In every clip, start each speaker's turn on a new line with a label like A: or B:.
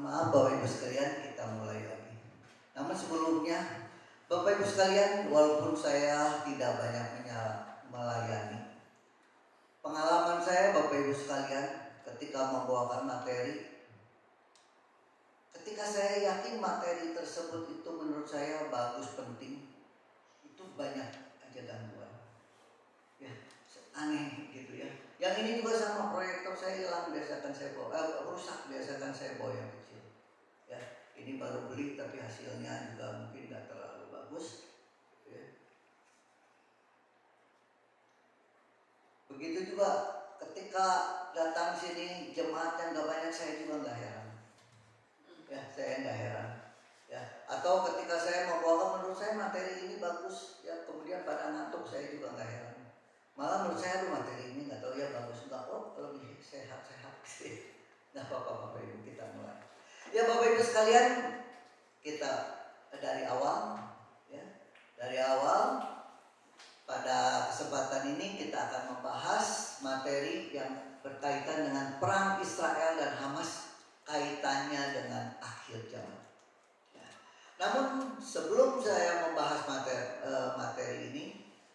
A: maaf Bapak Ibu sekalian, kita mulai lagi. Namun sebelumnya, Bapak Ibu sekalian, walaupun saya tidak banyak melayani, pengalaman saya Bapak Ibu sekalian ketika membawakan materi, ketika saya yakin materi tersebut itu menurut saya bagus, penting, itu banyak aja gangguan. Ya, aneh gitu ya. Yang ini juga sama, proyektor saya hilang, biasakan saya bawa, rusak, biasakan saya bawa yang kecil. Ya, ini baru beli tapi hasilnya juga mungkin nggak terlalu bagus. Ya. Begitu juga ketika datang sini jemaat yang nggak banyak, saya juga nggak heran. Ya, saya nggak heran. Ya, atau ketika saya membawakan, menurut saya materi ini bagus, ya kemudian pada ngantuk, saya juga nggak heran. Malah menurut saya tuh materi ini nggak tahu ya bagus nggak, lebih sehat-sehat sih. Nggak apa-apa Bapak Ibu, kita mulai. Ya Bapak Ibu sekalian, kita dari awal, ya dari awal pada kesempatan ini kita akan membahas materi yang berkaitan dengan perang Israel dan Hamas, kaitannya dengan akhir zaman. Ya. Namun sebelum saya membahas materi ini,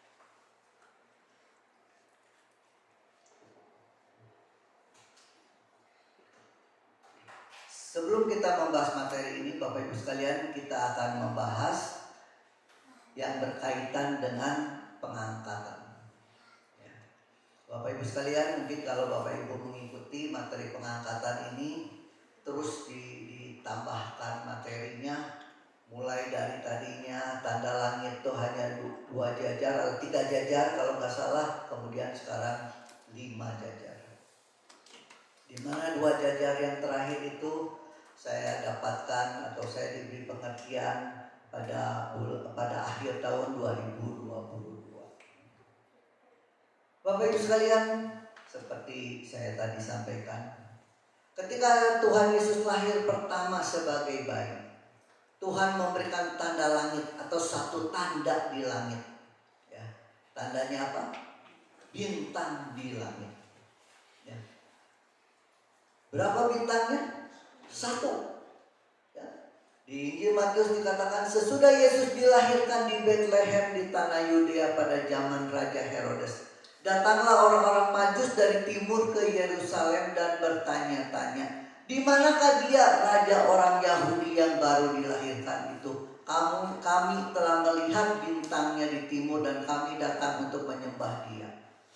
A: sebelum kita membahas materi ini, Bapak Ibu sekalian, kita akan membahas yang berkaitan dengan pengangkatan. Ya. Bapak Ibu sekalian, mungkin kalau Bapak Ibu mengikuti materi pengangkatan ini, terus ditambahkan materinya, mulai dari tadinya tanda langit itu hanya 2 jajar atau 3 jajar kalau nggak salah, kemudian sekarang 5 jajar. Di mana 2 jajar yang terakhir itu saya dapatkan atau saya diberi pengertian pada akhir tahun 2022. Bapak Ibu sekalian, seperti saya tadi sampaikan, ketika Tuhan Yesus lahir pertama sebagai bayi, Tuhan memberikan tanda langit atau satu tanda di langit. Ya, tandanya apa? Bintang di langit. Ya. Berapa bintangnya? 1. Ya. Di Injil Matius dikatakan sesudah Yesus dilahirkan di Bethlehem di tanah Yudea pada zaman Raja Herodes, datanglah orang-orang Majus dari timur ke Yerusalem dan bertanya-tanya, di manakah dia raja orang Yahudi yang baru dilahirkan itu? Kami telah melihat bintangnya di timur dan kami datang untuk menyembah dia.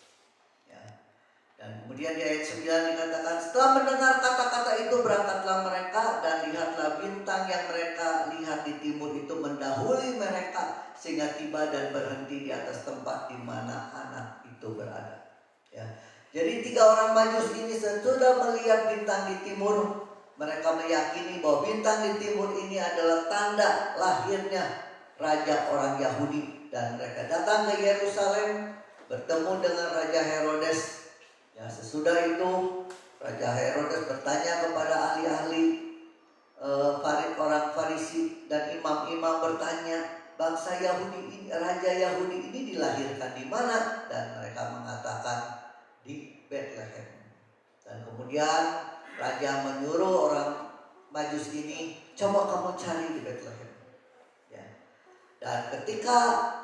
A: Dan kemudian di ayat 9 dikatakan, setelah mendengar kata-kata itu berangkatlah mereka dan lihatlah bintang yang mereka lihat di timur itu mendahului mereka sehingga tiba dan berhenti di atas tempat di mana anak itu berada. Ya. Jadi 3 orang Majus ini sesudah melihat bintang di timur, mereka meyakini bahwa bintang di timur ini adalah tanda lahirnya raja orang Yahudi, dan mereka datang ke Yerusalem bertemu dengan Raja Herodes. Ya, sesudah itu Raja Herodes bertanya kepada ahli-ahli orang Farisi dan imam-imam, bertanya, bangsa Yahudi ini, raja Yahudi ini dilahirkan di mana? Dan mereka mengatakan di Bethlehem. Dan kemudian raja menyuruh orang Majus ini, coba kamu cari di Bethlehem. Ya. Dan ketika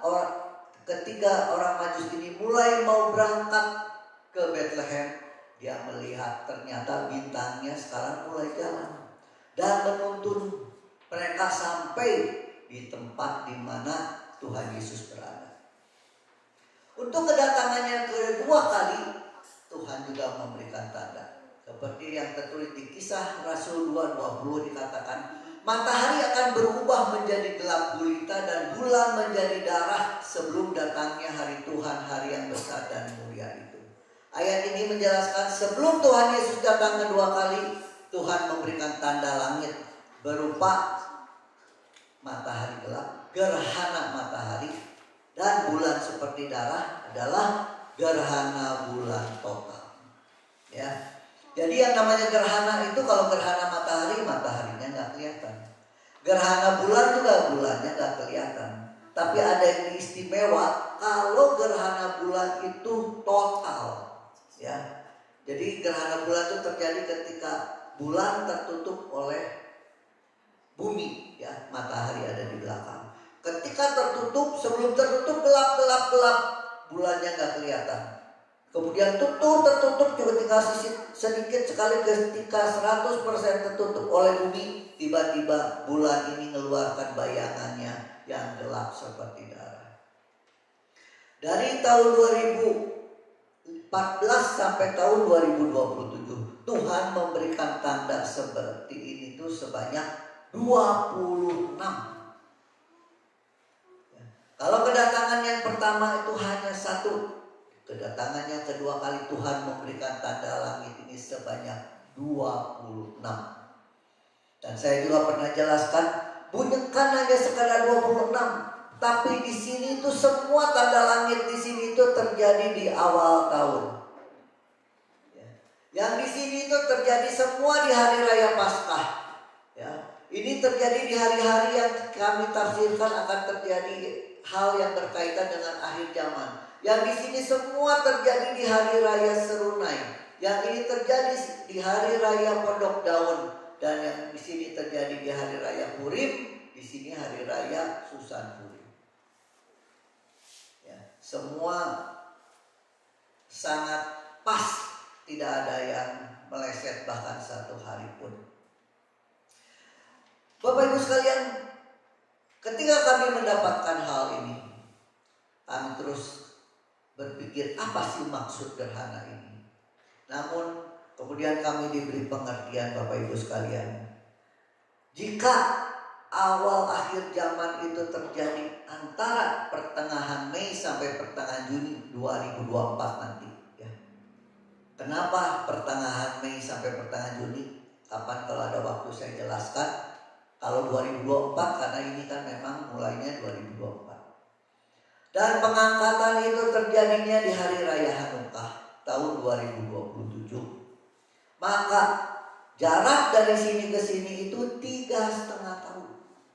A: orang Majus ini mulai mau berangkat ke Bethlehem, dia melihat ternyata bintangnya sekarang mulai jalan dan menuntun mereka sampai di tempat di mana Tuhan Yesus berada. Untuk kedatangannya kedua kali, Tuhan juga memberikan tanda. Seperti yang tertulis di Kisah Rasul 2:20 dikatakan, matahari akan berubah menjadi gelap gulita dan bulan menjadi darah sebelum datangnya hari Tuhan, hari yang besar dan mulia itu. Ayat ini menjelaskan sebelum Tuhan Yesus datang kedua kali, Tuhan memberikan tanda langit berupa matahari gelap, gerhana matahari, dan bulan seperti darah adalah gerhana bulan total. Ya, jadi yang namanya gerhana itu, kalau gerhana matahari, mataharinya nggak kelihatan. Gerhana bulan juga bulannya nggak kelihatan. Tapi ada yang istimewa kalau gerhana bulan itu total. Ya, jadi gerhana bulan itu terjadi ketika bulan tertutup oleh bumi, ya, matahari ada di belakang. Ketika tertutup, sebelum tertutup gelap, bulannya nggak kelihatan. Kemudian tertutup juga tinggal sedikit sekali, ketika 100% tertutup oleh bumi, tiba-tiba bulan ini mengeluarkan bayangannya yang gelap seperti darah. Dari tahun 2014 sampai tahun 2027, Tuhan memberikan tanda seperti ini tuh sebanyak 26. Kalau kedatangan yang pertama itu hanya satu, kedatangan yang kedua kali Tuhan memberikan tanda langit ini sebanyak 26. Dan saya juga pernah jelaskan, bukan hanya sekadar 26, tapi di sini itu semua tanda langit di sini itu terjadi di awal tahun. Yang di sini itu terjadi semua di hari raya Paskah. Ya, ini terjadi di hari-hari yang kami tafsirkan akan terjadi hal yang berkaitan dengan akhir zaman. Yang di sini semua terjadi di hari raya Serunai. Yang ini terjadi di hari raya Pondok Daun, dan yang di sini terjadi di hari raya Purim, di sini hari raya Susan Purim. Ya, semua sangat pas, tidak ada yang meleset bahkan satu hari pun. Bapak Ibu sekalian, ketika kami mendapatkan hal ini, kami terus berpikir apa sih maksud gerhana ini. Namun kemudian kami diberi pengertian, Bapak Ibu sekalian, jika awal akhir zaman itu terjadi antara pertengahan Mei sampai pertengahan Juni 2024 nanti, ya. Kenapa pertengahan Mei sampai pertengahan Juni? Kapan kalau ada waktu saya jelaskan. Kalau 2024 karena ini kan memang mulainya 2024. Dan pengangkatan itu terjadinya di hari raya Hanukkah tahun 2027. Maka jarak dari sini ke sini itu 3,5 tahun.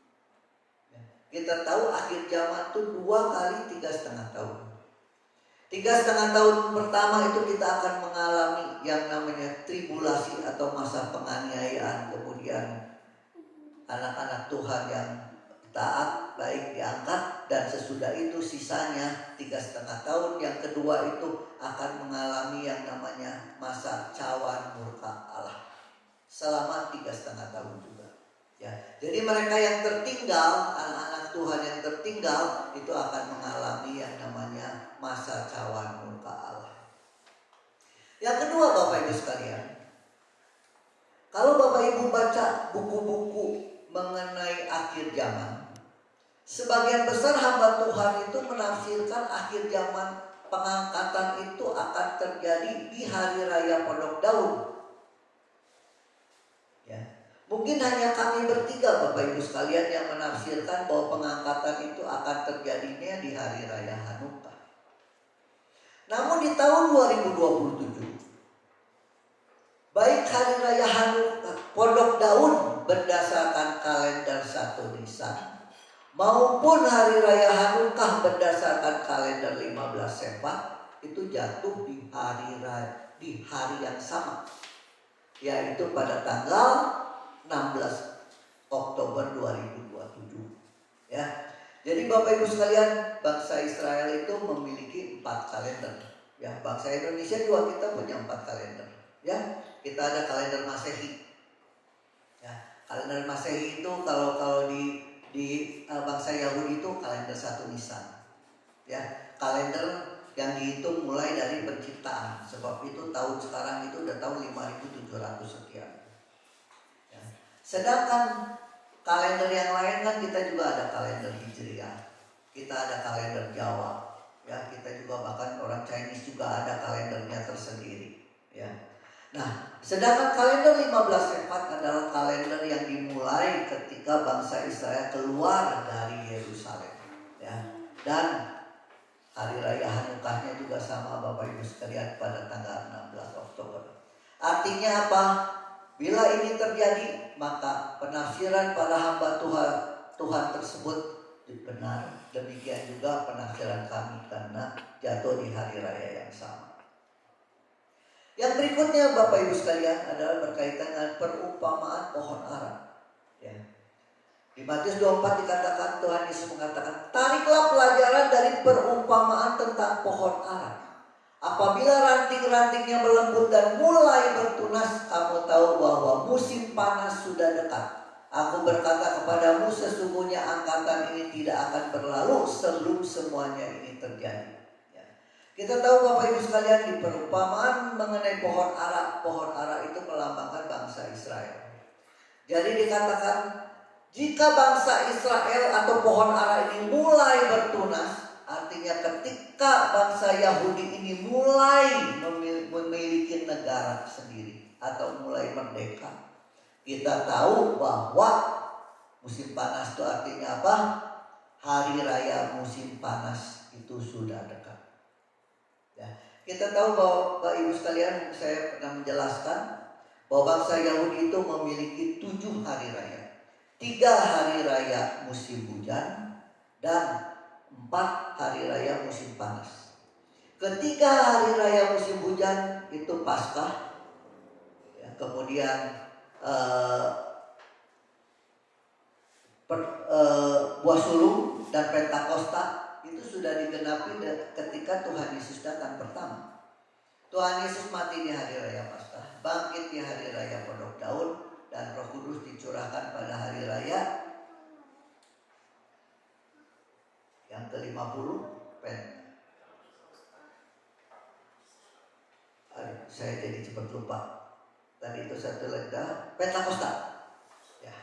A: Kita tahu akhir zaman itu 2 kali 3,5 tahun. 3,5 tahun pertama itu kita akan mengalami yang namanya tribulasi atau masa penganiayaan. Kemudian anak-anak Tuhan yang taat baik diangkat, dan sesudah itu sisanya 3,5 tahun. Yang kedua itu akan mengalami yang namanya masa cawan murka Allah selama 3,5 tahun juga. Ya, jadi mereka yang tertinggal, anak-anak Tuhan yang tertinggal itu akan mengalami yang namanya masa cawan murka Allah. Yang kedua, Bapak Ibu sekalian, kalau Bapak Ibu baca buku-buku mengenai akhir zaman, sebagian besar hamba Tuhan itu menafsirkan akhir zaman pengangkatan itu akan terjadi di hari raya Pondok Daun. Ya, mungkin hanya kami bertiga, Bapak Ibu sekalian, yang menafsirkan bahwa pengangkatan itu akan terjadinya di hari raya Hanukkah. Namun di tahun 2027, baik hari raya Hanukkah Pondok Daun berdasarkan kalender 1 Nisan maupun hari raya Hanukkah berdasarkan kalender 15 Sepa itu jatuh di hari yang sama, yaitu pada tanggal 16 Oktober 2027. Ya. Jadi Bapak Ibu sekalian, bangsa Israel itu memiliki 4 kalender. Ya, bangsa Indonesia juga kita punya 4 kalender. Ya, kita ada kalender Masehi. Ya, kalender Masehi itu kalau di bangsa Yahudi itu kalender 1 Nisan. Ya, kalender yang dihitung mulai dari penciptaan. Sebab itu tahun sekarang itu udah tahun 5.700 sekian. Ya. Sedangkan kalender yang lain kan kita juga ada kalender Hijriah. Kita ada kalender Jawa. Ya, kita juga bahkan orang Chinese juga ada kalendernya tersendiri. Ya. Nah, sedangkan kalender 15 Sepat adalah kalender yang dimulai ketika bangsa Israel keluar dari Yerusalem. Ya. Dan hari raya Hanukkahnya juga sama, Bapak Ibu sekalian, pada tanggal 16 Oktober. Artinya apa? Bila ini terjadi, maka penafsiran para hamba Tuhan tersebut benar. Demikian juga penafsiran kami karena jatuh di hari raya yang sama. Yang berikutnya Bapak Ibu sekalian adalah berkaitan dengan perumpamaan pohon ara. Ya. Di Matius 24 dikatakan, Tuhan Yesus mengatakan, tariklah pelajaran dari perumpamaan tentang pohon ara. Apabila ranting-rantingnya melembut dan mulai bertunas, kamu tahu bahwa musim panas sudah dekat. Aku berkata kepadamu, sesungguhnya angkatan ini tidak akan berlalu sebelum semuanya ini terjadi. Ya. Kita tahu Bapak Ibu sekalian, di perumpamaan mengenai pohon ara itu melambangkan bangsa Israel. Jadi dikatakan, jika bangsa Israel atau pohon ara ini mulai bertunas, artinya ketika bangsa Yahudi ini mulai memiliki negara sendiri atau mulai merdeka, kita tahu bahwa musim panas itu artinya apa? Hari raya musim panas itu sudah dekat. Ya, kita tahu bahwa Bapak Ibu sekalian, saya pernah menjelaskan bahwa bangsa Yahudi itu memiliki 7 hari raya. 3 hari raya musim hujan dan 4 hari raya musim panas. Ketiga hari raya musim hujan itu Paskah, ya, kemudian buah sulung dan Pentakosta itu sudah digenapi ketika Tuhan Yesus datang pertama. Tuhan Yesus mati di hari raya Paskah, bangkit di hari raya Pondok Daun, dan Roh Kudus dicurahkan pada hari raya yang ke-50 saya jadi cepat lupa. Tadi itu satu lagi Pentakosta. Ya.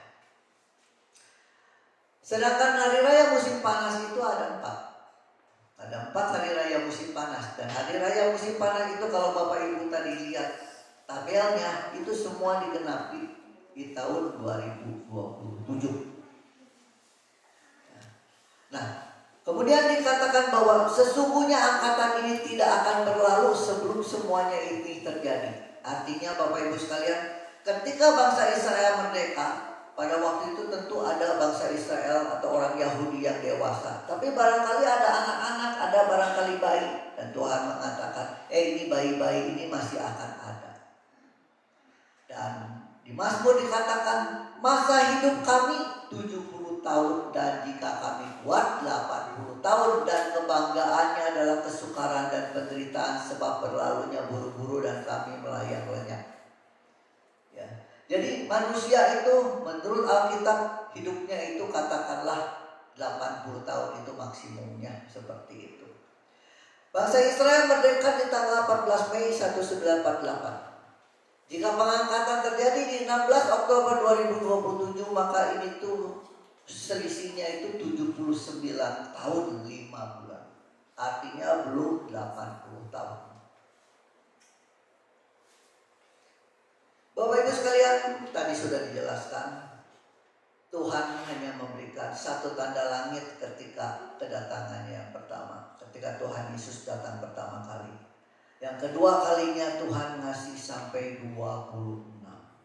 A: Sedangkan hari raya musim panas itu ada 4. Ada 4 hari raya musim panas. Dan hari raya musim panas itu kalau Bapak Ibu tadi lihat tabelnya, itu semua digenapi di tahun 2027. Nah, kemudian dikatakan bahwa sesungguhnya angkatan ini tidak akan berlalu sebelum semuanya ini terjadi. Artinya Bapak Ibu sekalian, ketika bangsa Israel merdeka, pada waktu itu tentu ada bangsa Israel atau orang Yahudi yang dewasa. Tapi barangkali ada anak-anak, ada barangkali bayi. Dan Tuhan mengatakan, ini bayi-bayi ini masih akan ada. Dan di Mazmur dikatakan, masa hidup kami 70 tahun dan jika kami kuat 80 tahun, dan kebanggaannya adalah kesukaran dan penderitaan sebab berlalunya buru-buru dan kami melayang lenyap. Ya. Jadi manusia itu menurut Alkitab hidupnya itu katakanlah 80 tahun itu maksimumnya, seperti itu. Bangsa Israel merdeka di tanggal 14 Mei 1948. Jika pengangkatan terjadi di 16 Oktober 2027, maka ini tuh selisihnya itu 79 tahun 5 bulan. Artinya belum 80 tahun. Bapak Ibu sekalian, tadi sudah dijelaskan, Tuhan hanya memberikan satu tanda langit ketika kedatangannya yang pertama, ketika Tuhan Yesus datang pertama kali. Yang kedua kalinya Tuhan ngasih sampai 26.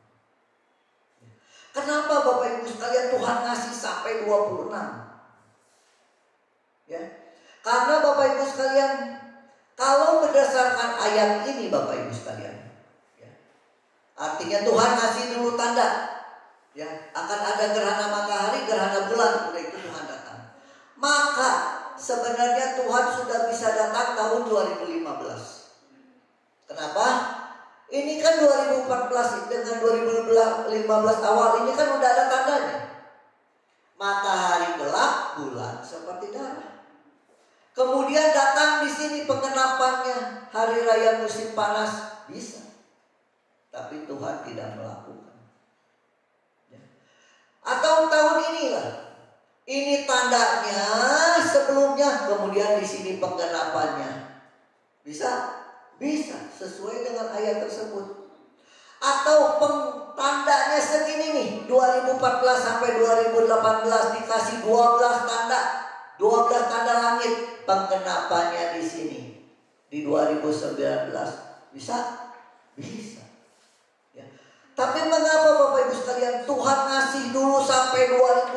A: Kenapa Bapak Ibu sekalian Tuhan ngasih sampai 26? Ya. Karena Bapak Ibu sekalian, kalau berdasarkan ayat ini Bapak Ibu sekalian, ya, artinya Tuhan ngasih dulu tanda, ya, akan ada gerhana matahari, gerhana bulan, udah itu Tuhan datang. Maka sebenarnya Tuhan sudah bisa datang tahun 2015. Kenapa? Ini kan 2014 dengan 2015 awal ini kan udah ada tandanya. Matahari gelap, bulan seperti darah. Kemudian datang di sini penggenapannya hari raya musim panas, bisa. Tapi Tuhan tidak melakukan. Ya. Atau tahun inilah, ini tandanya sebelumnya, kemudian di sini penggenapannya. Bisa? Bisa, sesuai dengan ayat tersebut. Atau tandanya segini nih, 2014 sampai 2018 dikasih 12 tanda. 12 tanda langit, penggenapannya di sini di 2019. Bisa? Bisa. Ya. Tapi mengapa Bapak Ibu sekalian Tuhan ngasih dulu sampai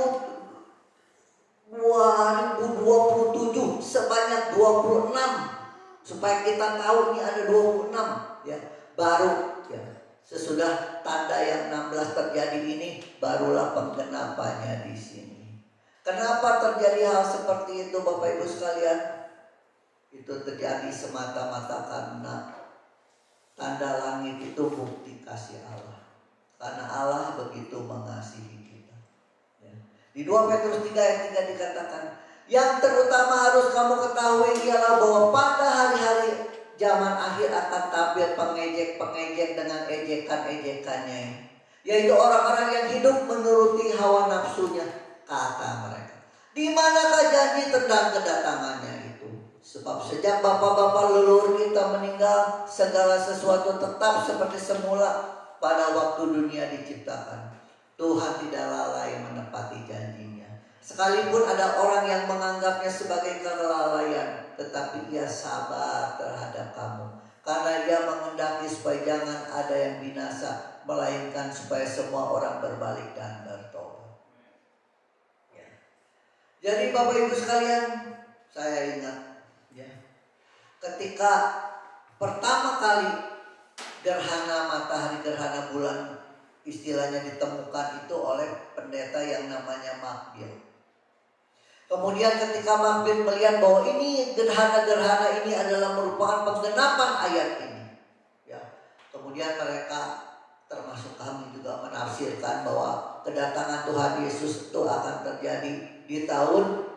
A: 2027 sebanyak 26, supaya kita tahu ini ada 26, ya. baru ya. Sesudah tanda yang 16 terjadi ini, barulah penggenapannya di sini. Kenapa terjadi hal seperti itu Bapak Ibu sekalian? Itu terjadi semata-mata karena tanda langit itu bukti kasih Allah. Karena Allah begitu mengasihi kita. Ya. Di 2 Petrus 3 ayat 3 dikatakan, yang terutama harus kamu ketahui ialah bahwa pada hari-hari zaman akhir akan tampil pengejek-pengejek dengan ejekan-ejekannya, yaitu orang-orang yang hidup menuruti hawa nafsunya, kata mereka. Di manakah janji tentang kedatangannya itu? Sebab sejak bapak-bapak leluhur kita meninggal, segala sesuatu tetap seperti semula pada waktu dunia diciptakan. Tuhan tidak lalai menepati janjinya. Sekalipun ada orang yang menganggapnya sebagai kelalaian, tetapi ia sabar terhadap kamu. Karena ia mengendaki supaya jangan ada yang binasa, melainkan supaya semua orang berbalik dan bertobat. Ya. Jadi Bapak Ibu sekalian, saya ingat ya, ketika pertama kali gerhana matahari, gerhana bulan istilahnya ditemukan itu oleh pendeta yang namanya Makbil. Kemudian ketika Makbil melihat bahwa ini gerhana-gerhana ini adalah merupakan penggenapan ayat ini, ya, kemudian mereka termasuk kami juga menafsirkan bahwa kedatangan Tuhan Yesus itu akan terjadi di tahun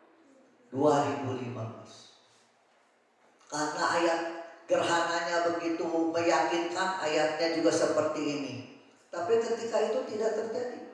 A: 2015. Karena ayat gerhananya begitu meyakinkan, ayatnya juga seperti ini. Tapi ketika itu tidak terjadi.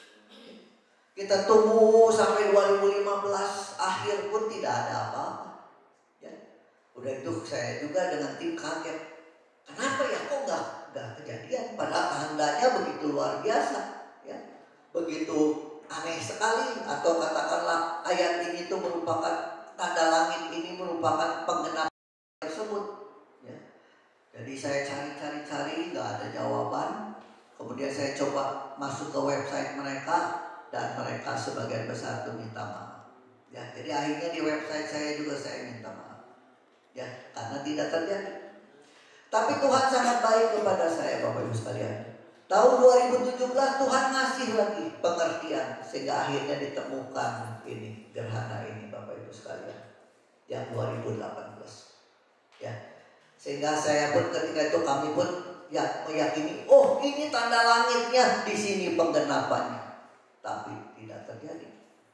A: Kita tunggu sampai 2015 akhir pun tidak ada apa-apa. Ya. Udah itu saya juga dengan tim kaget. Kenapa ya kok nggak kejadian? Padahal tandanya begitu luar biasa. Ya. Begitu aneh sekali. Atau katakanlah ayat ini tuh merupakan tanda langit ini merupakan penggenapan tersebut. Ya. Jadi saya cari nggak ada jawaban. Kemudian saya coba masuk ke website mereka. Dan mereka sebagian besar itu minta maaf. Ya, jadi akhirnya di website saya juga saya minta maaf. Ya, karena tidak terjadi. Tapi Tuhan sangat baik kepada saya Bapak Ibu sekalian. Tahun 2017 Tuhan ngasih lagi pengertian sehingga akhirnya ditemukan ini gerhana ini Bapak Ibu sekalian. Yang 2018. Ya. Sehingga saya pun ketika itu kami pun ya meyakini, oh ini tanda langitnya di sini penggenapannya. Tapi tidak terjadi.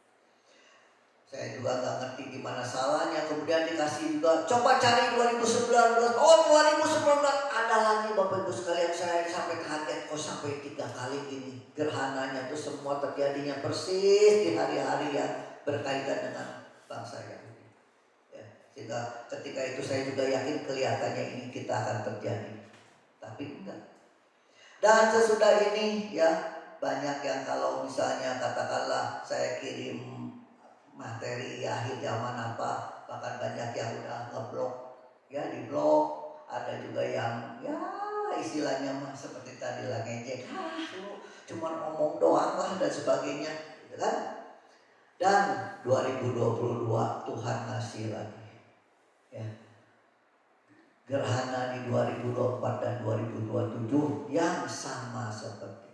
A: Saya juga nggak ngerti gimana salahnya. Kemudian dikasih juga coba cari 2019. Oh 2019 ada lagi Bapak Ibu sekalian. Saya sampai kaget kok sampai 3 kali ini gerhananya itu semua terjadinya persis di hari-hari yang berkaitan dengan bangsa Yahudi. Ya, sehingga ketika itu saya juga yakin kelihatannya ini kita akan terjadi. Tapi enggak. Dan sesudah ini ya banyak yang kalau misalnya katakanlah saya kirim materi akhir zaman apa, bahkan banyak yang udah ngeblok ya, di blog. Ada juga yang ya istilahnya mah seperti tadi lah ngejek, lu cuma ngomong doang lah dan sebagainya gitu kan. Dan 2022 Tuhan ngasih lagi ya gerhana di 2024 dan 2027 yang sama seperti.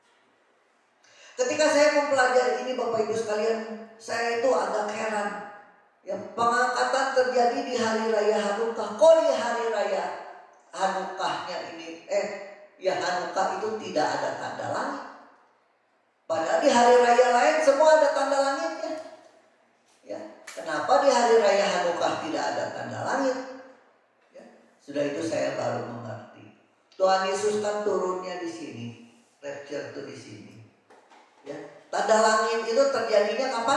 A: Ketika saya mempelajari ini Bapak Ibu sekalian, saya itu agak heran. Ya, pengangkatan terjadi di hari raya Hanukkah. Kok di hari raya Hanukkahnya ini Hanukkah itu tidak ada tanda langit. Padahal di hari raya lain semua ada tanda langitnya. Ya, kenapa di hari raya Hanukkah tidak ada tanda langit? Ya, sudah itu saya baru mengerti. Tuhan Yesus kan turunnya di sini, rapture itu di sini. Ya, tanda langit itu terjadinya kapan?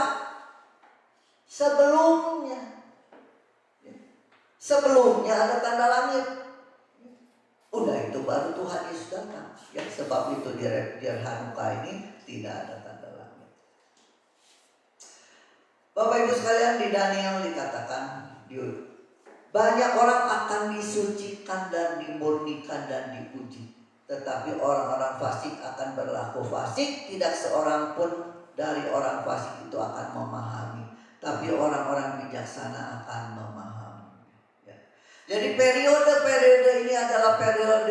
A: Sebelumnya. Ya. Sebelumnya ada tanda langit. Udah itu baru Tuhan Yesus datang. Ya, sebab itu di rapture Hanukkah ini tidak ada tanda langit. Bapak Ibu sekalian, di Daniel dikatakan banyak orang akan disucikan dan dimurnikan dan dipuji. Tetapi orang-orang fasik akan berlaku fasik. Tidak seorang pun dari orang fasik itu akan memahami. Tapi orang-orang bijaksana akan memahami. Ya. Jadi periode ini adalah periode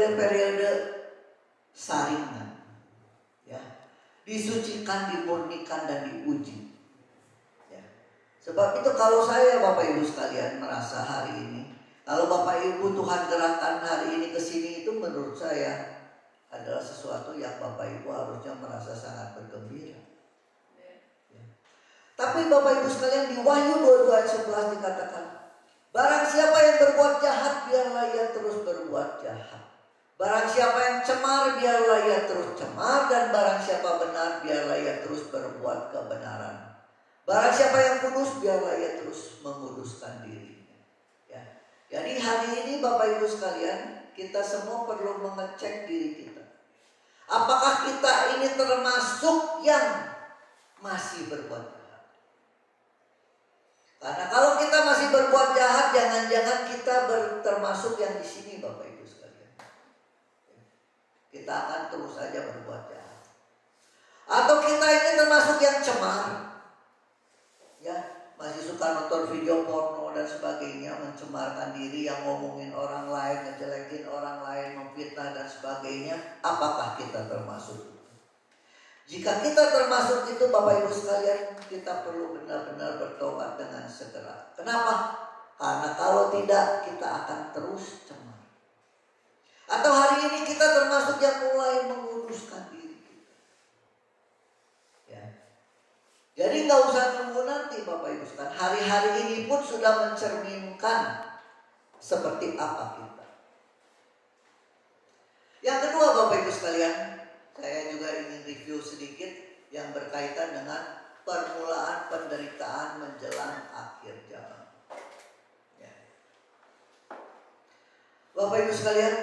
A: periode-periode saringan. Ya. Disucikan, dimurnikan, dan diuji. Ya. Sebab itu kalau saya Bapak Ibu sekalian merasa hari ini, kalau Bapak Ibu Tuhan gerakan hari ini ke sini, itu menurut saya adalah sesuatu yang Bapak Ibu harusnya merasa sangat bergembira. Ya. Tapi Bapak Ibu sekalian, di Wahyu 22 ayat 11 dikatakan, barang siapa yang berbuat jahat, biarlah ia terus berbuat jahat. Barang siapa yang cemar, biarlah ia terus cemar. Dan barang siapa benar, biarlah ia terus berbuat kebenaran. Barang siapa yang kudus, biarlah ia terus menguduskan dirinya. Ya. Jadi hari ini Bapak Ibu sekalian, kita semua perlu mengecek diri kita. Apakah kita ini termasuk yang masih berbuat jahat? Karena kalau kita masih berbuat jahat, jangan-jangan kita termasuk yang di sini Bapak Ibu sekalian. Kita akan terus saja berbuat jahat. Atau kita ini termasuk yang cemar, ya, masih suka nonton video porno dan sebagainya, mencemarkan diri, yang ngomongin orang lain, ngejelekin orang lain, memfitnah dan sebagainya. Apakah kita termasuk? Jika kita termasuk itu Bapak Ibu sekalian, kita perlu benar-benar bertobat dengan segera. Kenapa? Karena kalau tidak, kita akan terus cemar. Atau hari ini kita termasuk yang mulai menguduskan diri kita. Ya. Jadi nggak usah nunggu nanti Bapak Ibu sekalian. Hari-hari ini pun sudah mencerminkan seperti apa kita. Yang kedua Bapak Ibu sekalian, saya juga ingin review sedikit yang berkaitan dengan permulaan penderitaan menjelang akhir zaman. Ya. Bapak Ibu sekalian,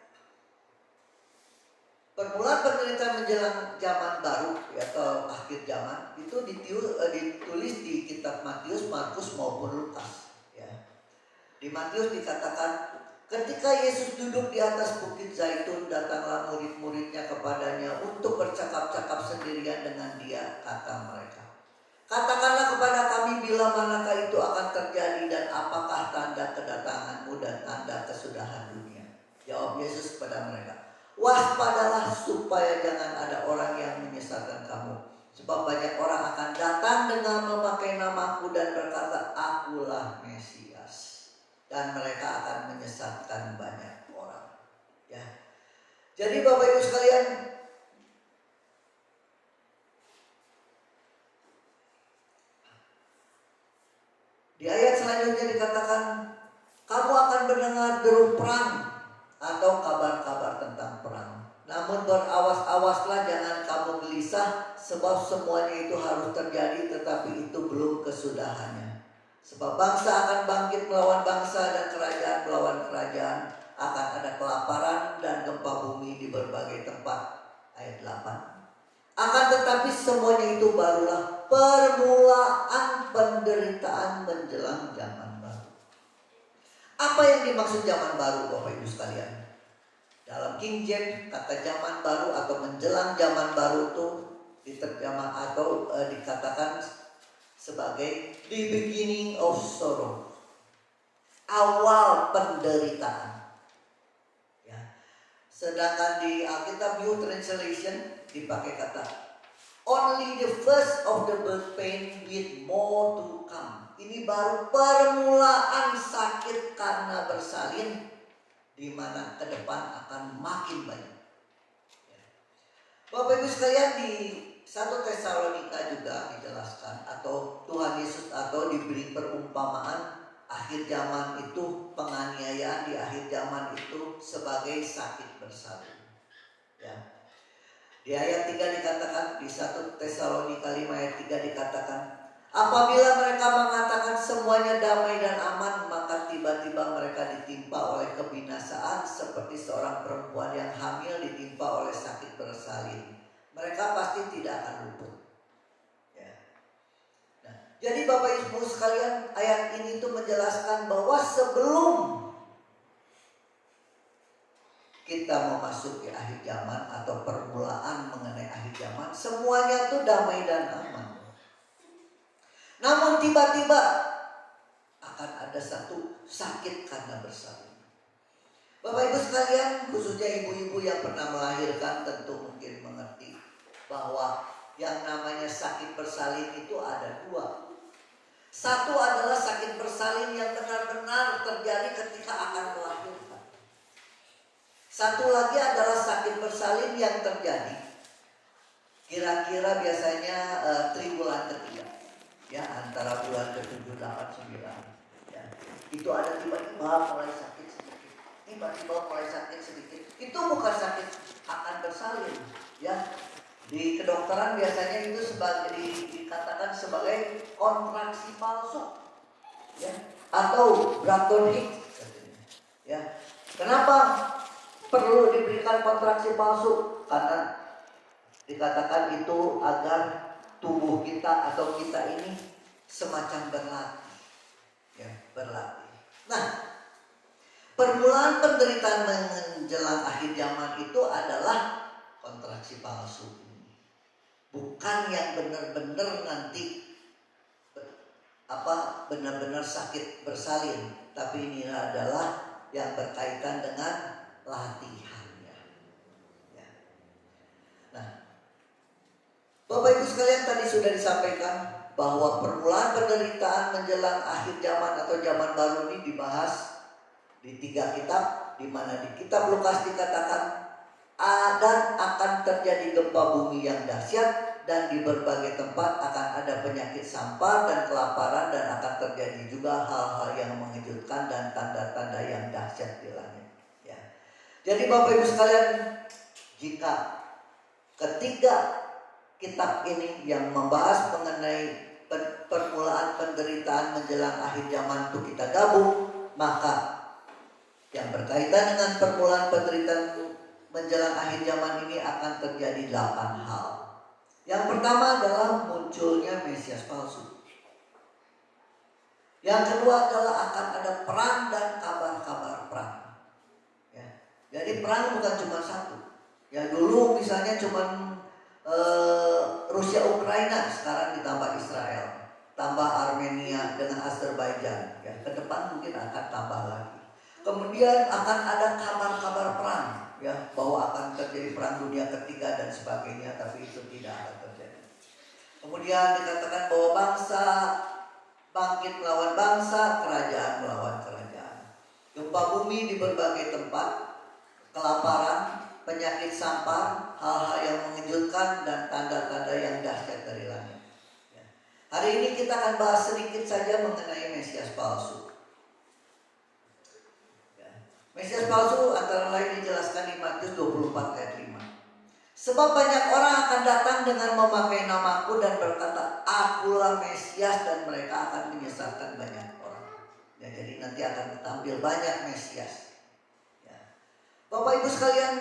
A: permulaan penderitaan menjelang zaman baru atau akhir zaman itu ditulis di kitab Matius, Markus maupun Lukas. Ya. Di Matius dikatakan, ketika Yesus duduk di atas bukit Zaitun, datanglah murid-muridnya kepadanya untuk bercakap-cakap sendirian dengan dia. Kata mereka, katakanlah kepada kami bila manakah itu akan terjadi dan apakah tanda kedatanganmu dan tanda kesudahan dunia. Jawab Yesus kepada mereka, waspadalah supaya jangan ada orang yang menyesatkan kamu. Sebab banyak orang akan datang dengan memakai namaku dan berkata, akulah Mesias. Dan mereka akan menyesatkan banyak orang. Ya. Jadi Bapak Ibu sekalian, di ayat selanjutnya dikatakan, kamu akan mendengar deru perang atau kabar-kabar tentang perang. Namun berawas-awaslah, jangan kamu gelisah, sebab semuanya itu harus terjadi, tetapi itu belum kesudahannya. Sebab bangsa akan bangkit melawan bangsa dan kerajaan melawan kerajaan. Akan ada kelaparan dan gempa bumi di berbagai tempat. Ayat 8. Akan tetapi semuanya itu barulah permulaan penderitaan menjelang zaman baru. Apa yang dimaksud zaman baru Bapak Ibu sekalian? Dalam King James kata zaman baru atau menjelang zaman baru itu diterjemah atau dikatakan sebagai the beginning of sorrow, awal penderitaan. Ya. Sedangkan di Alkitab New Translation dipakai kata only the first of the birth pain with more to come. Ini baru permulaan sakit karena bersalin, di mana ke depan akan makin banyak. Ya. Bapak Ibu sekalian, di 1 Tesalonika juga dijelaskan atau Tuhan Yesus atau diberi perumpamaan akhir zaman itu, penganiayaan di akhir zaman itu sebagai sakit bersalin. Ya. Di ayat 3 dikatakan, di 1 Tesalonika 5 ayat 3 dikatakan, apabila mereka mengatakan semuanya damai dan aman, maka tiba-tiba mereka ditimpa oleh kebinasaan seperti seorang perempuan yang hamil ditimpa oleh sakit bersalin. Mereka pasti tidak akan luput. Ya. Nah, jadi Bapak Ibu sekalian, ayat ini tuh menjelaskan bahwa sebelum kita memasuki akhir zaman atau permulaan mengenai akhir zaman, semuanya tuh damai dan aman. Namun tiba-tiba akan ada satu sakit karena bersalin. Bapak Ibu sekalian, khususnya ibu-ibu yang pernah melahirkan tentu mungkin mengerti bahwa yang namanya sakit bersalin itu ada dua. Satu adalah sakit bersalin yang benar-benar terjadi ketika akan melahirkan. Satu lagi adalah sakit bersalin yang terjadi kira-kira biasanya triwulan ketiga, ya, antara bulan ke-7, 8, 9, ya. Itu ada tiba-tiba mulai sakit sedikit, tiba-tiba mulai sakit sedikit. Itu bukan sakit akan bersalin, ya. Di kedokteran biasanya itu dikatakan sebagai kontraksi palsu, ya, atau Brayton Hicks, ya. Kenapa perlu diberikan kontraksi palsu? Karena dikatakan itu agar tubuh kita atau kita ini semacam berlatih, ya, berlatih. Nah, permulaan penderitaan menjelang akhir zaman itu adalah kontraksi palsu. Bukan yang benar-benar nanti benar-benar sakit bersalin, tapi ini adalah yang berkaitan dengan latihannya. Ya. Nah, Bapak Ibu sekalian, tadi sudah disampaikan bahwa permulaan penderitaan menjelang akhir zaman atau zaman baru ini dibahas di 3 kitab, di mana di kitab Lukas dikatakan dan akan terjadi gempa bumi yang dahsyat, dan di berbagai tempat akan ada penyakit sampar dan kelaparan, dan akan terjadi juga hal-hal yang mengejutkan dan tanda-tanda yang dahsyat di langit. Ya. Jadi Bapak Ibu sekalian, jika ketiga kitab ini yang membahas mengenai permulaan penderitaan menjelang akhir zaman itu kita gabung, maka yang berkaitan dengan permulaan penderitaan menjelang akhir zaman ini akan terjadi 8 hal. Yang pertama adalah munculnya Mesias palsu. Yang kedua adalah akan ada perang dan kabar-kabar perang. Ya. Jadi perang bukan cuma satu. Ya, dulu misalnya cuma Rusia Ukraina, sekarang ditambah Israel, tambah Armenia dengan Azerbaijan. Ya, ke depan mungkin akan tambah lagi. Kemudian akan ada kabar-kabar perang, ya, bahwa akan terjadi perang dunia ketiga dan sebagainya, tapi itu tidak akan terjadi. Kemudian dikatakan bahwa bangsa bangkit melawan bangsa, kerajaan melawan kerajaan. Gempa bumi di berbagai tempat, kelaparan, penyakit sampar, hal-hal yang mengejutkan, dan tanda-tanda yang dahsyat dari langit. Ya. Hari ini kita akan bahas sedikit saja mengenai Mesias palsu. Mesias palsu antara lain dijelaskan di Matius 24 ayat 5. Sebab banyak orang akan datang dengan memakai namaku dan berkata, akulah Mesias, dan mereka akan menyesatkan banyak orang. Ya, jadi nanti akan tampil banyak Mesias. Ya. Bapak Ibu sekalian,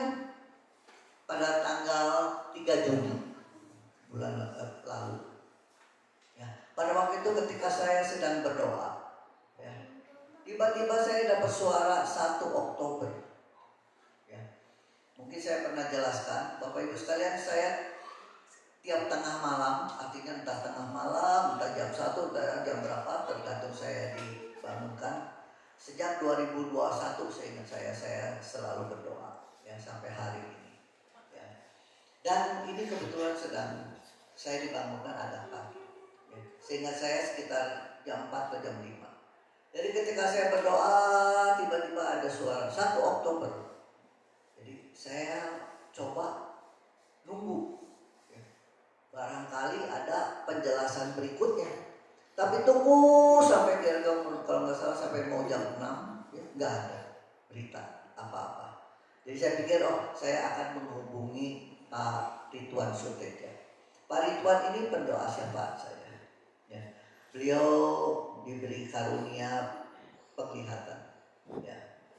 A: pada tanggal 3 Juni bulan lalu, ya, pada waktu itu ketika saya sedang berdoa, ya, tiba-tiba saya dapat suara 1 Oktober. Ya. Mungkin saya pernah jelaskan, Bapak Ibu sekalian, saya tiap tengah malam, artinya entah tengah malam, entah jam 1, entah jam berapa, tergantung saya dibangunkan. Sejak 2021 saya ingat saya selalu berdoa, ya, sampai hari ini. Ya. Dan ini kebetulan saya dibangunkan ada pagi. Ya. Seingat saya sekitar jam 4 atau jam 5. Jadi ketika saya berdoa, tiba-tiba ada suara 1 Oktober. Jadi saya coba nunggu, ya. Barangkali ada penjelasan berikutnya. Tapi tunggu sampai kalau nggak salah sampai mau jam 6, ya, nggak ada berita apa-apa. Jadi saya pikir, saya akan menghubungi Pak Ridwan Suteja. Pak Ridwan ini pendoa syafaat saya. Ya. Beliau diberi karunia penglihatan, ya.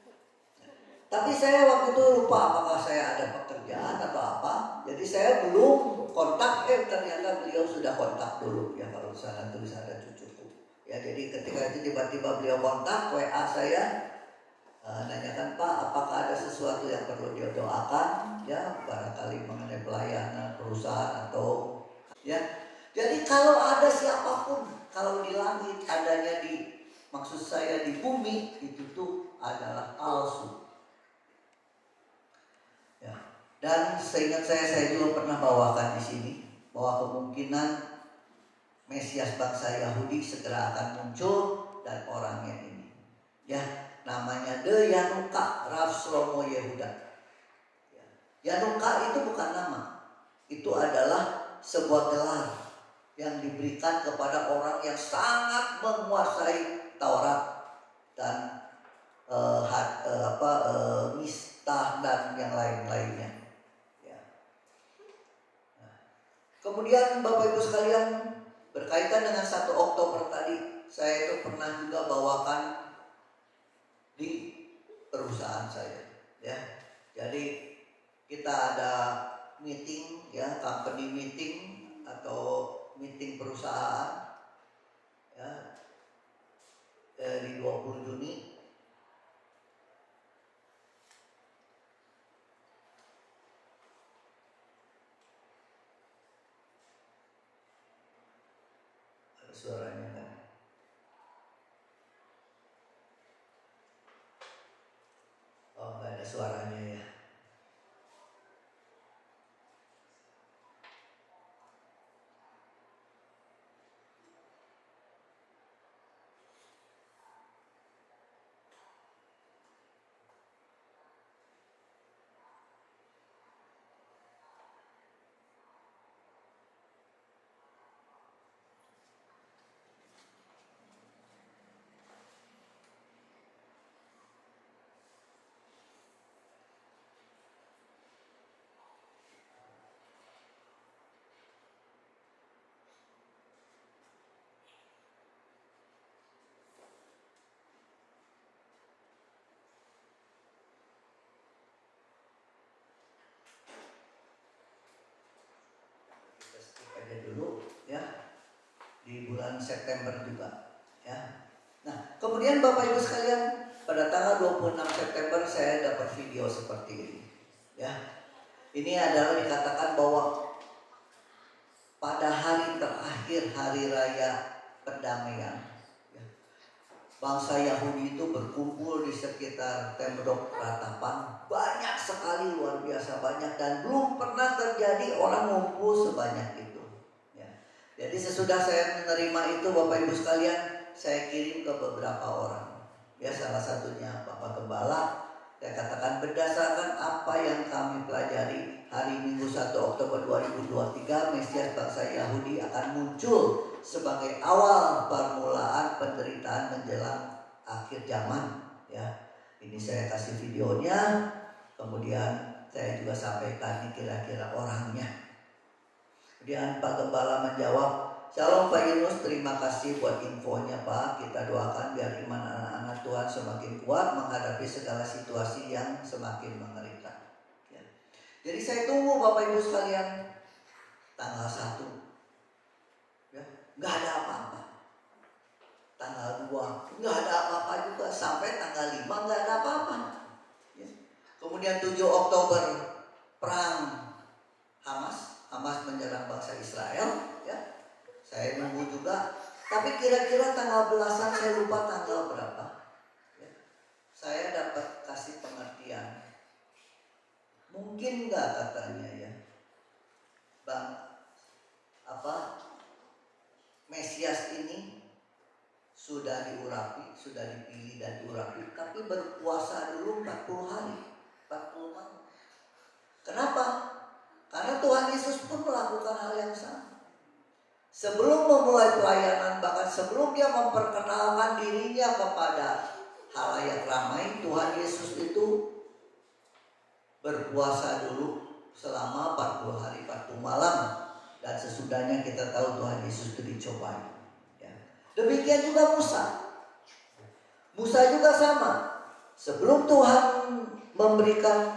A: Tapi saya waktu itu lupa apakah saya ada pekerjaan atau apa. Jadi saya belum kontak. Ternyata beliau sudah kontak dulu, ya, kalau sana tulis ada cucuku. Ya, jadi ketika itu tiba-tiba beliau kontak, WA saya, nanyakan, Pak, apakah ada sesuatu yang perlu dia doakan, ya, barangkali mengenai pelayanan perusahaan atau, ya. Jadi kalau ada siapapun, kalau di langit adanya maksud saya di bumi, itu tuh adalah palsu. Dan seingat saya juga pernah bawakan di sini bahwa kemungkinan Mesias bangsa Yahudi segera akan muncul dan orangnya ini, ya, namanya De Yanuka Rav Shlomo Yehuda. Yanuka itu bukan nama, itu adalah sebuah gelar yang diberikan kepada orang yang sangat menguasai Taurat dan Mistah dan yang lain-lainnya. Kemudian Bapak Ibu sekalian, berkaitan dengan 1 Oktober tadi, saya itu pernah juga bawakan di perusahaan saya, ya. Jadi kita ada meeting, ya, company meeting atau meeting perusahaan, ya, di 20 Juni. Suaranya kan. Oh, nggak ada suaranya ya. Aja dulu, ya, di bulan September juga, ya. Nah, kemudian Bapak Ibu sekalian, pada tanggal 26 September saya dapat video seperti ini, ya. Ini adalah dikatakan bahwa pada hari terakhir hari raya pendamaian, ya, bangsa Yahudi itu berkumpul di sekitar tembok ratapan, banyak sekali, luar biasa banyak, dan belum pernah terjadi orang ngumpul sebanyak itu. Jadi sesudah saya menerima itu, Bapak Ibu sekalian, saya kirim ke beberapa orang. Ya, salah satunya Bapak Gembala. Saya katakan berdasarkan apa yang kami pelajari, hari Minggu 1 Oktober 2023 Mesias bangsa Yahudi akan muncul sebagai awal permulaan penderitaan menjelang akhir zaman. Ya, ini saya kasih videonya. Kemudian saya juga sampaikan ini kira-kira orangnya. Kemudian Pak Gembala menjawab, "Shalom Pak Yunus, terima kasih buat infonya Pak. Kita doakan biar iman anak-anak Tuhan semakin kuat menghadapi segala situasi yang semakin mengerikan." Ya. Jadi saya tunggu Bapak Ibu sekalian tanggal 1, ya, nggak ada apa-apa. Tanggal 2 nggak ada apa-apa juga, sampai tanggal 5 nggak ada apa-apa. Ya. Kemudian 7 Oktober perang Hamas menyerang bangsa Israel, ya. Saya nunggu juga, tapi kira-kira tanggal belasan, saya lupa tanggal berapa, ya. Saya dapat kasih pengertian, mungkin nggak katanya, ya, Mesias ini sudah diurapi, sudah dipilih dan diurapi, tapi berpuasa dulu 40 hari, 40 malam. Kenapa? Karena Tuhan Yesus pun melakukan hal yang sama. Sebelum memulai pelayanan, bahkan sebelum dia memperkenalkan dirinya kepada halayak ramai, Tuhan Yesus itu berpuasa dulu selama 40 hari 40 malam. Dan sesudahnya kita tahu Tuhan Yesus itu dicobai, ya. Demikian juga Musa. Musa juga sama. Sebelum Tuhan memberikan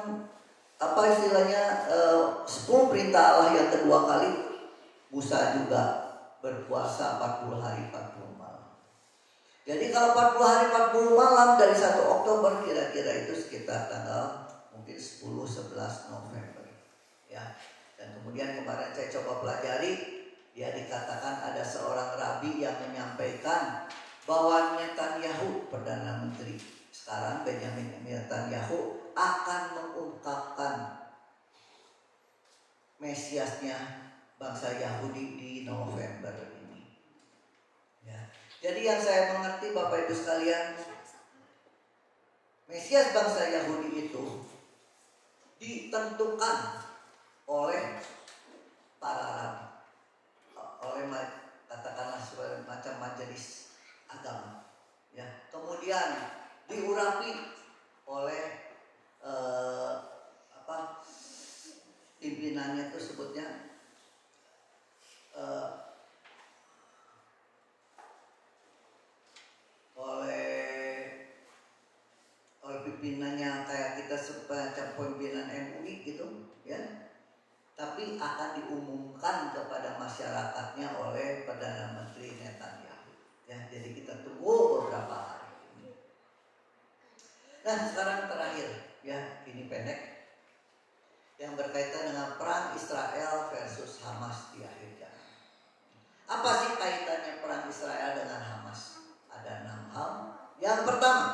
A: 10 perintah Allah yang kedua kali, Musa juga berpuasa 40 hari 40 malam. Jadi kalau 40 hari 40 malam dari 1 Oktober kira-kira itu sekitar tanggal mungkin 10-11 November, ya. Dan kemudian kemarin saya coba pelajari, dia dikatakan ada seorang rabi yang menyampaikan bahwa Netanyahu, Perdana Menteri sekarang Benjamin Netanyahu, akan mengungkapkan Mesiasnya bangsa Yahudi di November ini. Ya. Jadi yang saya mengerti Bapak Ibu sekalian, Mesias bangsa Yahudi itu ditentukan oleh para rabi, oleh katakanlah macam majelis agama, ya. Kemudian diurapi oleh pimpinannya itu sebutnya oleh pimpinannya kayak kita semacam pimpinan MUI gitu, ya. Tapi akan diumumkan kepada masyarakatnya oleh Perdana Menteri Netanyahu. Ya, jadi kita tunggu beberapa hari ini. Nah, sekarang terakhir, ya, ini pendek, yang berkaitan dengan perang Israel versus Hamas di akhir zaman. Apa sih kaitannya perang Israel dengan Hamas? Ada 6 hal. Yang pertama,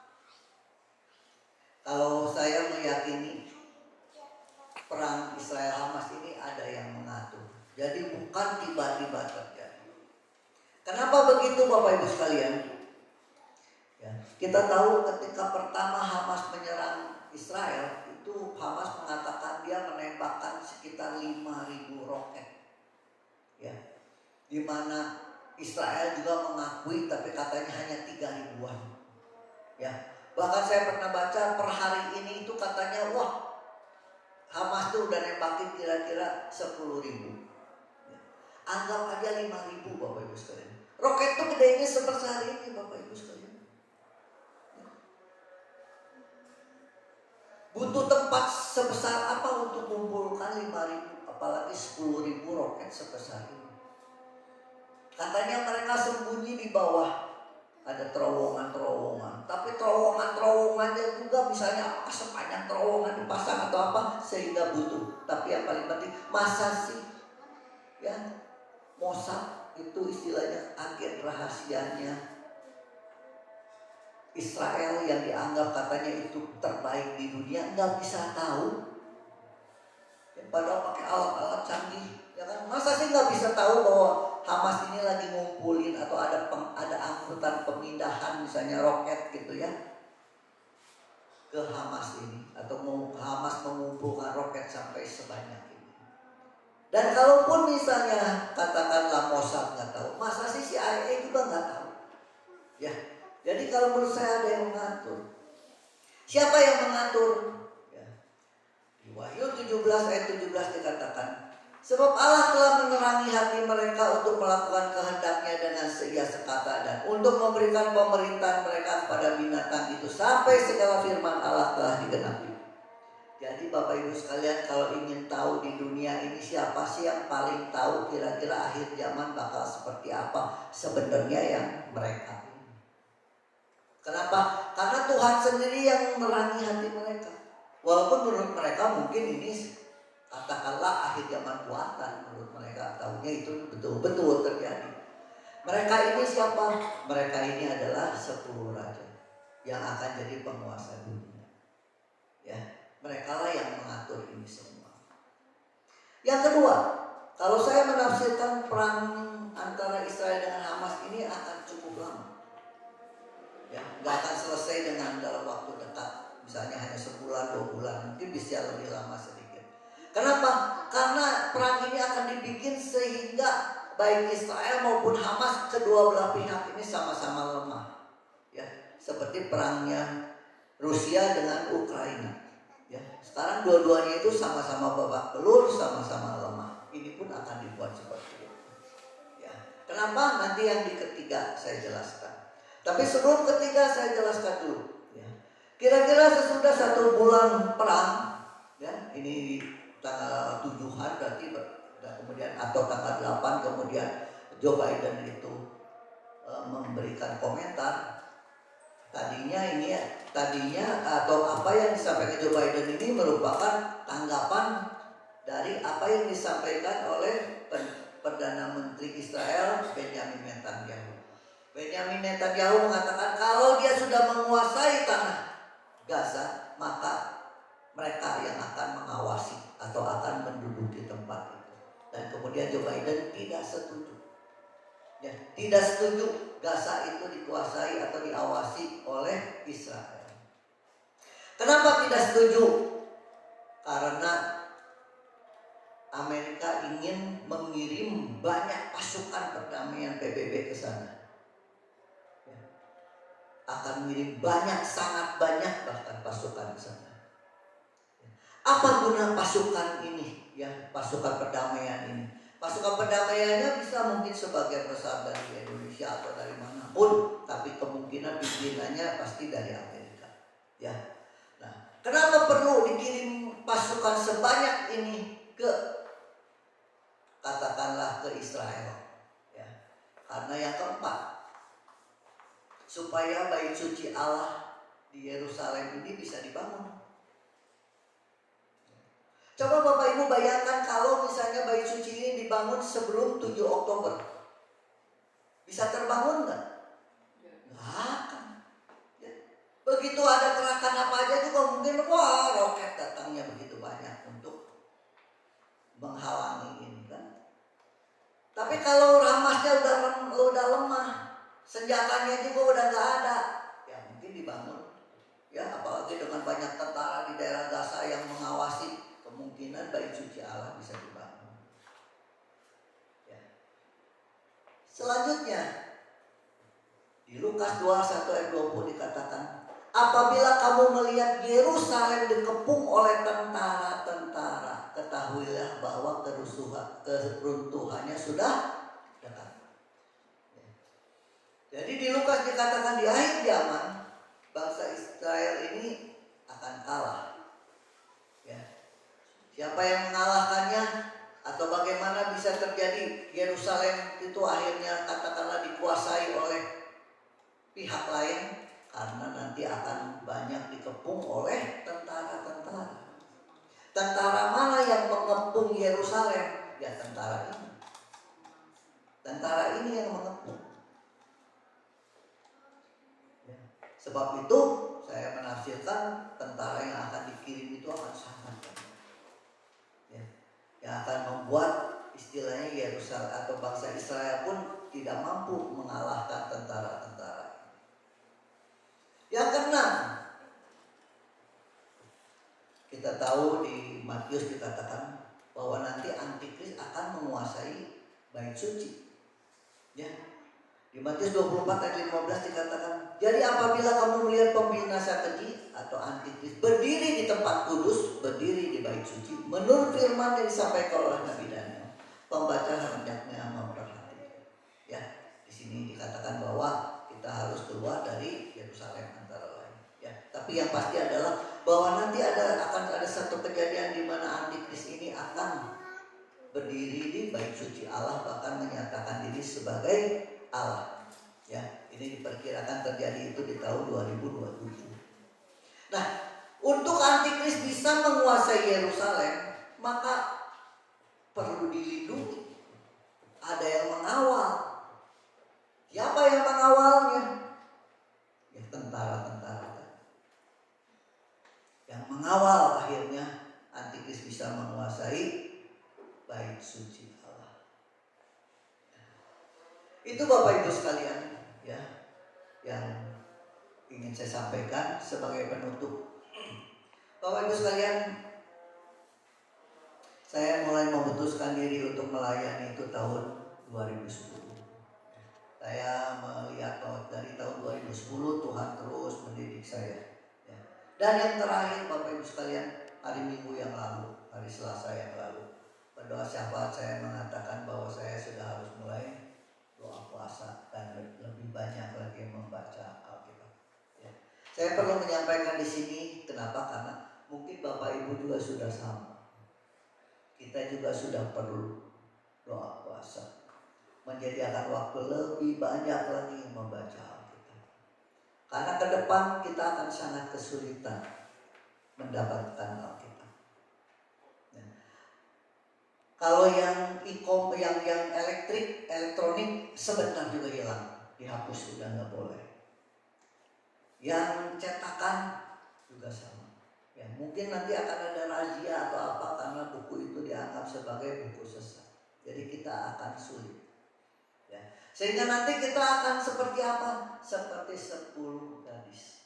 A: kalau saya meyakini perang Israel Hamas ini ada yang mengatur. Jadi bukan tiba-tiba terjadi. Kenapa begitu Bapak Ibu sekalian? Ya, kita tahu ketika pertama Hamas menyerang Israel, itu Hamas mengatakan dia menembakkan sekitar 5.000 roket. Ya. Di mana Israel juga mengakui tapi katanya hanya 3.000-an. Ya. Bahkan saya pernah baca per hari ini itu katanya wah, Hamas tuh udah nembakin kira-kira 10.000. Ya. Anggap aja 5.000 Bapak Ibu sekalian. Roket tuh gedenya seperti hari ini Bapak Ibu sekalian. Ya. Butuh tempat sebesar apa untuk mengumpulkan 5.000, apalagi 10.000 roket sebesar ini. Katanya mereka sembunyi di bawah. Ada terowongan-terowongan, tapi terowongan-terowongannya juga misalnya sepanjang terowongan dipasang atau apa sehingga butuh. Tapi yang paling penting, masa sih ya Mossad itu istilahnya agen rahasianya Israel yang dianggap katanya itu terbaik di dunia nggak bisa tahu. Ya, padahal pakai alat-alat canggih, ya kan? Masa sih nggak bisa tahu bahwa Hamas ini lagi ngumpulin atau ada angkutan pemindahan misalnya roket gitu ya ke Hamas ini, atau Hamas mengumpulkan roket sampai sebanyak ini. Dan kalaupun misalnya katakanlah Mossad nggak tahu, masa sih CIA juga nggak tahu? Ya, jadi kalau menurut saya ada yang mengatur. Siapa yang mengatur? Ya. Di Wahyu 17 ayat 17 dikatakan, sebab Allah telah menerangi hati mereka untuk melakukan kehendaknya dengan seia sekata dan untuk memberikan pemerintahan mereka kepada binatang itu sampai segala firman Allah telah digenapi. Jadi Bapak Ibu sekalian, kalau ingin tahu di dunia ini siapa sih yang paling tahu kira-kira akhir zaman bakal seperti apa, sebenarnya yang mereka. Kenapa? Karena Tuhan sendiri yang menerangi hati mereka. Walaupun menurut mereka mungkin ini katakanlah akhir zaman buatan, menurut mereka tahunya itu betul-betul terjadi. Mereka ini siapa? Mereka ini adalah 10 raja yang akan jadi penguasa dunia. Ya, mereka lah yang mengatur ini semua. Yang kedua, kalau saya menafsirkan perang antara Israel dengan Hamas ini akan cukup lama. Ya, nggak akan selesai dengan dalam waktu dekat. Misalnya hanya sebulan, 2 bulan, mungkin bisa lebih lama sedikit. Kenapa? Karena perang ini akan dibikin sehingga baik Israel maupun Hamas, kedua belah pihak ini sama-sama lemah. Ya, seperti perangnya Rusia dengan Ukraina. Ya, sekarang dua-duanya itu sama-sama babak belur, sama-sama lemah. Ini pun akan dibuat seperti itu. Ya, kenapa? Nanti yang di ketiga saya jelaskan. Tapi sebelum ketiga saya jelaskan dulu. Ya, kira-kira sesudah 1 bulan perang, ya, ini tanggal 7-an berarti, dan kemudian atau tanggal 8 kemudian Joe Biden itu memberikan komentar. Tadinya atau apa yang disampaikan Joe Biden ini merupakan tanggapan dari apa yang disampaikan oleh Perdana Menteri Israel Benjamin Netanyahu. Benjamin Netanyahu mengatakan kalau dia sudah menguasai tanah Gaza, maka mereka yang akan mengawasi atau akan menduduki tempat kemudian Joe Biden tidak setuju. Ya, tidak setuju Gaza itu dikuasai atau diawasi oleh Israel. Kenapa tidak setuju? Karena Amerika ingin mengirim banyak pasukan perdamaian PBB ke sana. Akan mengirim banyak, sangat banyak bahkan pasukan ke sana. Apa guna pasukan ini? Ya, pasukan perdamaian ini. Pasukan perdamaiannya bisa mungkin sebagian besar dari Indonesia atau dari manapun, tapi kemungkinan pimpinannya pasti dari Amerika. Ya, nah, kenapa perlu dikirim pasukan sebanyak ini ke, katakanlah, ke Israel? Ya, karena yang keempat, supaya bait suci Allah di Yerusalem ini bisa dibangun. Coba Bapak Ibu bayangkan kalau misalnya bait suci ini dibangun sebelum 7 Oktober. Bisa terbangun nggak? Nggak akan. Ya. Begitu ada gerakan apa aja juga mungkin wah roket datangnya begitu banyak untuk menghalangi ini kan. Tapi kalau Hamasnya udah lemah, senjatanya juga udah nggak ada, ya mungkin dibangun. Ya, apalagi dengan banyak tentara di daerah Gaza yang mengawasi, kemungkinan bait suci Allah bisa dibangun. Ya. Selanjutnya di Lukas 21 ayat 20 dikatakan, apabila kamu melihat Yerusalem dikepung oleh tentara-tentara, ketahuilah bahwa keruntuhannya sudah dekat. Ya. Jadi di Lukas dikatakan di akhir zaman bangsa Israel ini akan kalah. Ya. Siapa yang mengalahkannya atau bagaimana bisa terjadi Yerusalem itu akhirnya katakanlah dikuasai oleh pihak lain? Karena nanti akan banyak dikepung oleh tentara-tentara. Tentara mana yang mengepung Yerusalem? Ya tentara ini. Tentara ini yang mengepung. Ya. Sebab itu saya menafsirkan tentara yang akan dikirim itu akan sangat banyak. Ya. Yang akan membuat istilahnya Yerusalem atau bangsa Israel pun tidak mampu mengalahkan tentara-tentara. Yang keenam, kita tahu di Matius dikatakan bahwa nanti antikris akan menguasai bait suci. Ya. Di Matius 24 ayat 15 dikatakan, jadi apabila kamu melihat pembinasa keji atau antikris berdiri di tempat kudus, berdiri di bait suci, menurut firman yang disampaikan oleh Nabi Daniel, pembaca hendaknya memperhatikan. Ya, di sini dikatakan bahwa kita harus keluar dari Yerusalem antara lain. Ya, tapi yang pasti adalah bahwa nanti akan ada satu kejadian di mana antikris ini akan berdiri di bait suci Allah, bahkan menyatakan diri sebagai Allah. Ya, ini diperkirakan terjadi itu di tahun 2027. Nah, untuk antikris bisa menguasai Yerusalem, maka perlu dilindungi. Ada yang mengawal. Siapa yang mengawalnya? Ya tentara-tentara. Yang mengawal akhirnya antikris bisa menguasai bait suci Allah. Itu Bapak Ibu sekalian, ya, yang ingin saya sampaikan sebagai penutup. Bapak Ibu sekalian, saya mulai memutuskan diri untuk melayani itu tahun 2010. Saya melihat bahwa dari tahun 2010 Tuhan terus mendidik saya. Ya. Dan yang terakhir Bapak Ibu sekalian, hari Minggu yang lalu, hari Selasa yang lalu, berdoa syafaat saya mengatakan bahwa saya sudah harus mulai doa puasa dan lebih banyak lagi membaca Alkitab. Ya. Saya perlu menyampaikan di sini kenapa? Karena mungkin Bapak Ibu juga sudah sama. Kita juga sudah perlu doa puasa, menyediakan waktu lebih banyak lagi membaca Alkitab. Karena ke depan kita akan sangat kesulitan mendapatkan Alkitab. Kalau yang yang elektronik sebentar juga hilang, dihapus sudah nggak boleh. Yang cetakan juga sama. Ya, mungkin nanti akan ada razia atau apa karena buku itu dianggap sebagai buku sesat. Jadi kita akan sulit. Ya. Sehingga nanti kita akan seperti apa? Seperti 10 gadis.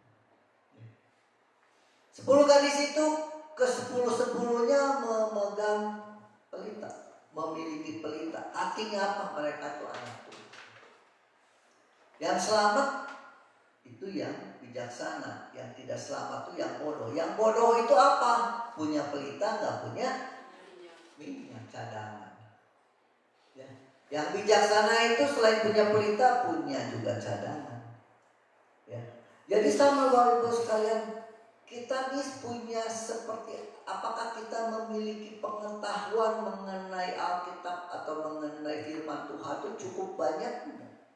A: 10 gadis itu ke 10-10-nya memegang pelita, memiliki pelita. Artinya apa? Mereka itu anak Tuhan. Yang selamat itu yang bijaksana, yang tidak selamat itu yang bodoh. Yang bodoh itu apa? Punya pelita, nggak punya minyak cadangan. Ya. Yang bijaksana itu selain punya pelita, punya juga cadangan. Ya. Jadi sama Bapak Ibu sekalian, kita nih punya seperti, apakah kita memiliki pengetahuan mengenai Alkitab atau mengenai firman Tuhan itu cukup banyak?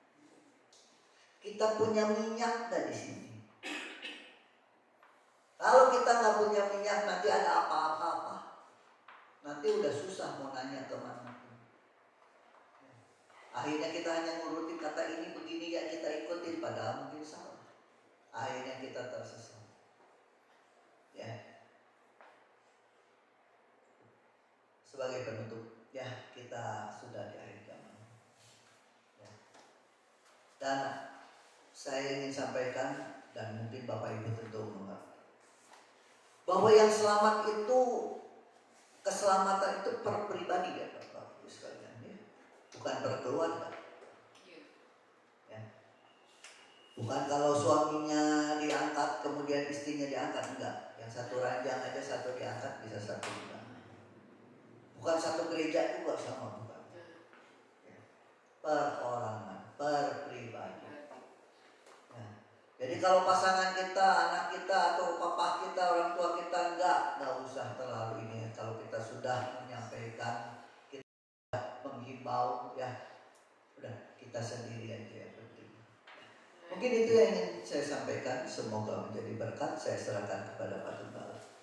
A: Kita punya minyak nggak di sini? Kalau kita nggak punya minyak, nanti ada apa-apa, nanti udah susah mau nanya kemana. Akhirnya kita hanya ngurutin kata ini begini ya, kita ikutin, padahal mungkin salah. Akhirnya kita tersesat. Ya. Sebagai penutup, ya kita sudah di akhir zaman. Ya. Dan saya ingin sampaikan, dan mungkin Bapak Ibu tentu mengerti, bahwa yang selamat itu, keselamatan itu per pribadi ya Bapak Ibu sekalian, ya. Bukan per keluarga. Ya. Bukan kalau suaminya diangkat kemudian istrinya diangkat, enggak. Yang satu ranjang aja satu diangkat bisa satu juga. Bukan satu gereja juga sama, bukan. Ya. Perorangan, per pribadi. Ya. Jadi kalau pasangan kita, anak kita, atau papa kita, orang tua kita, enggak usah terlalu ini. Kalau kita sudah menyampaikan, kita menghimbau, ya udah kita sendiri aja yang penting. Mungkin itu yang ingin saya sampaikan. Semoga menjadi berkat. Saya serahkan kepada Pak Gembala.